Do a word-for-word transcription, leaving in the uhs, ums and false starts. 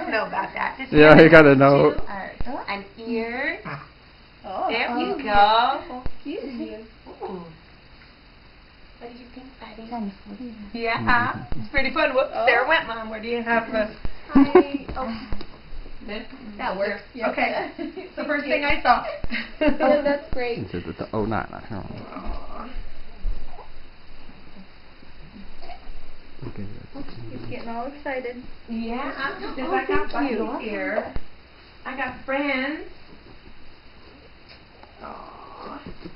don't know about that. Does he Yeah, have you a gotta nose know. too? Or an ear? Oh, There oh, we go. cute. Ooh. What do you think, buddy? Kind of funny. Yeah, it's pretty fun. Whoops, Oh. there went Mom. Where do you have the... Hi. Oh. This? That works. Yep. Okay. It's the first thing I saw. Oh, that's great. It's the oh not not. Aw. He's getting all excited. Yeah, because Oh, I got thank you. buddies here. I got friends. Aw.